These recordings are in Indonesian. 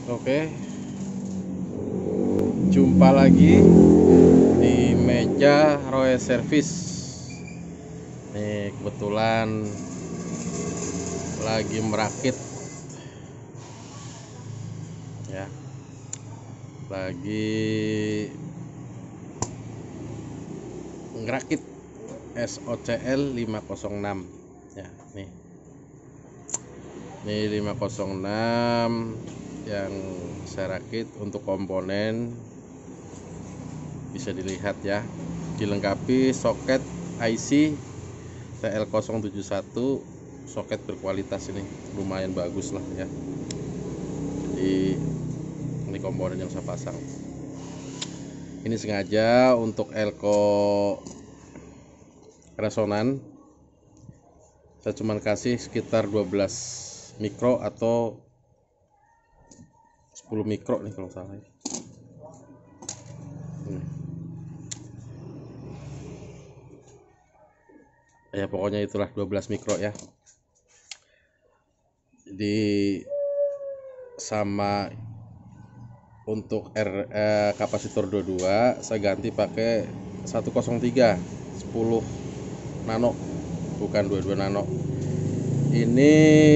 Oke, jumpa lagi di meja Roy Service. Nih kebetulan lagi merakit ya, lagi ngerakit SOCL 506 ya. Nih 506 yang saya rakit untuk komponen, bisa dilihat ya, dilengkapi soket IC TL071, soket berkualitas, ini lumayan bagus lah ya. Jadi ini komponen yang saya pasang, ini sengaja untuk elko resonan. Saya cuma kasih sekitar 12 mikro atau 10 mikro nih kalau salah. Ya pokoknya itulah 12 mikro ya. Jadi sama untuk kapasitor 22 saya ganti pakai 103 10 nano, bukan 22 nano. Ini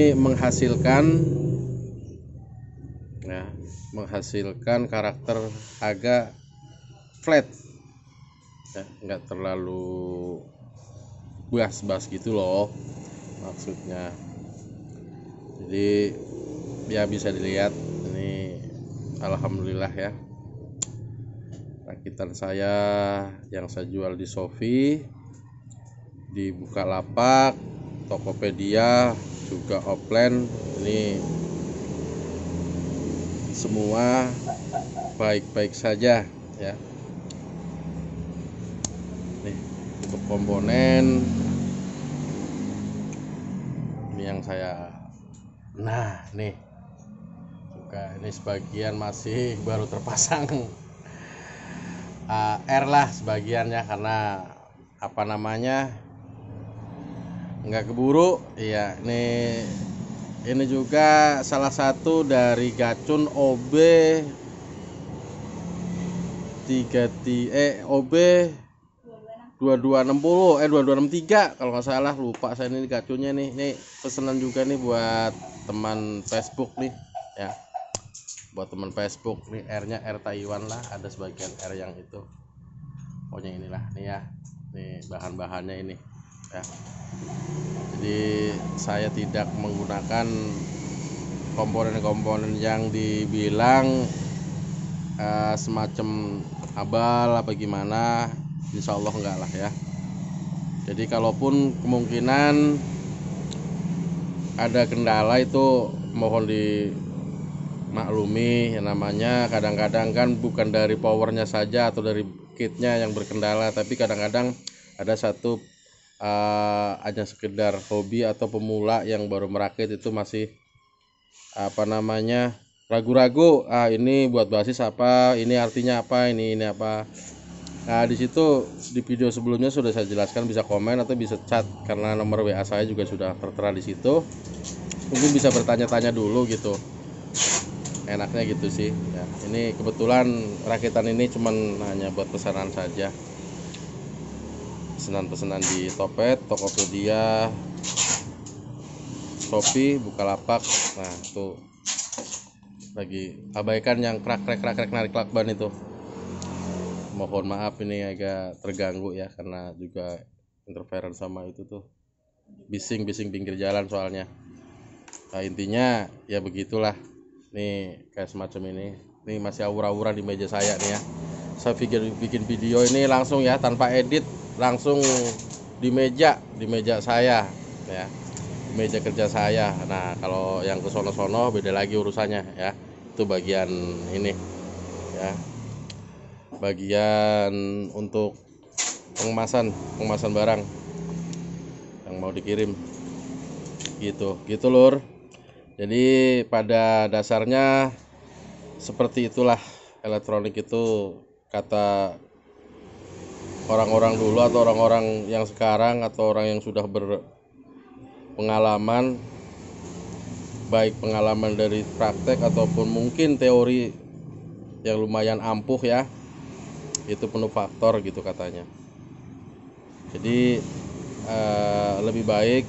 menghasilkan karakter agak flat ya, nggak terlalu bas gitu loh maksudnya. Jadi ya bisa dilihat ini, alhamdulillah ya, rakitan saya yang saya jual di Shopee, di Bukalapak, Tokopedia, juga offline, ini semua baik-baik saja ya. Nih untuk komponen ini yang saya, nah nih juga ini sebagian masih baru terpasang R lah sebagiannya, karena apa namanya, nggak keburu ya. Ini juga salah satu dari gacun OB 2263 kalau nggak salah, lupa saya ini gacunnya nih. Ini pesanan juga nih buat teman Facebook nih ya, buat teman Facebook nih. R-nya R Taiwan lah, ada sebagian R yang itu. Pokoknya inilah nih ya, nih bahan-bahannya ini ya. Jadi saya tidak menggunakan komponen-komponen yang dibilang semacam abal apa gimana, insya Allah enggak lah ya. Jadi kalaupun kemungkinan ada kendala itu mohon dimaklumi, yang namanya kadang-kadang kan bukan dari powernya saja atau dari kitnya yang berkendala, tapi kadang-kadang ada satu hanya sekedar hobi atau pemula yang baru merakit itu masih apa namanya, ragu-ragu, ini buat basis apa, ini artinya apa, ini apa. Nah di situ di video sebelumnya sudah saya jelaskan, bisa komen atau bisa chat karena nomor WA saya juga sudah tertera di situ. Mungkin bisa bertanya-tanya dulu gitu, enaknya gitu sih ya. Ini kebetulan rakitan ini cuman hanya buat pesanan saja, pesanan-pesanan di Topet, Tokopedia, Shopee, Bukalapak. Nah tuh lagi abaikan yang krak narik lakban itu. Mohon maaf ini agak terganggu ya, karena juga interference sama itu tuh, bising pinggir jalan soalnya. Nah intinya ya begitulah. Nih kayak semacam ini. Nih masih awur-awuran di meja saya nih ya. Saya bikin video ini langsung ya, tanpa edit, langsung di meja saya ya, di meja kerja saya. Nah kalau yang ke sono beda lagi urusannya ya. Itu bagian ini ya, bagian untuk pengemasan barang yang mau dikirim gitu lur. Jadi pada dasarnya seperti itulah elektronik itu, kata orang-orang dulu atau orang-orang yang sekarang atau orang yang sudah berpengalaman, baik pengalaman dari praktek ataupun mungkin teori yang lumayan ampuh ya, itu penuh faktor gitu katanya. Jadi lebih baik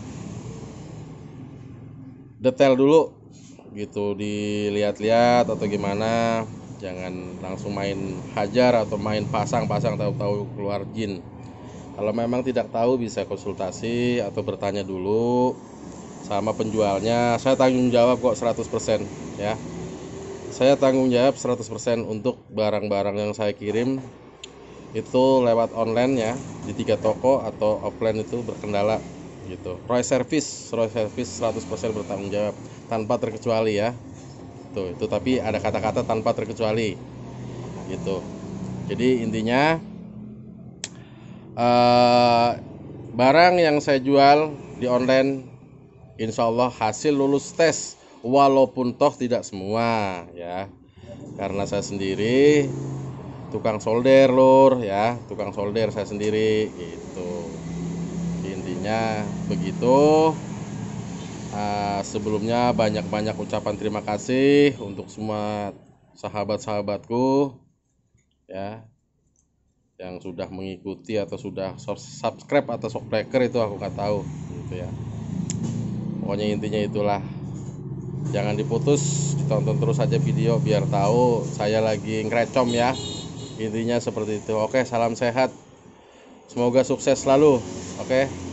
detail dulu gitu, dilihat-lihat atau gimana, jangan langsung main hajar atau main pasang-pasang tahu-tahu keluar jin. Kalau memang tidak tahu bisa konsultasi atau bertanya dulu sama penjualnya. Saya tanggung jawab kok 100% ya. Saya tanggung jawab 100% untuk barang-barang yang saya kirim itu lewat online ya, di 3 toko atau offline itu berkendala gitu. Roy Service 100% bertanggung jawab tanpa terkecuali ya. Itu tapi ada kata-kata tanpa terkecuali gitu. Jadi intinya barang yang saya jual di online insya Allah hasil lulus tes, walaupun toh tidak semua ya, karena saya sendiri tukang solder lur ya, tukang solder saya sendiri gitu. Intinya begitu. Sebelumnya banyak-banyak ucapan terima kasih untuk semua sahabat-sahabatku ya, yang sudah mengikuti atau sudah subscribe atau shockbreaker itu aku nggak tahu gitu ya. Pokoknya intinya itulah, jangan diputus, ditonton terus aja video biar tahu saya lagi ngerecom ya. Intinya seperti itu. Oke, salam sehat, semoga sukses selalu. Oke.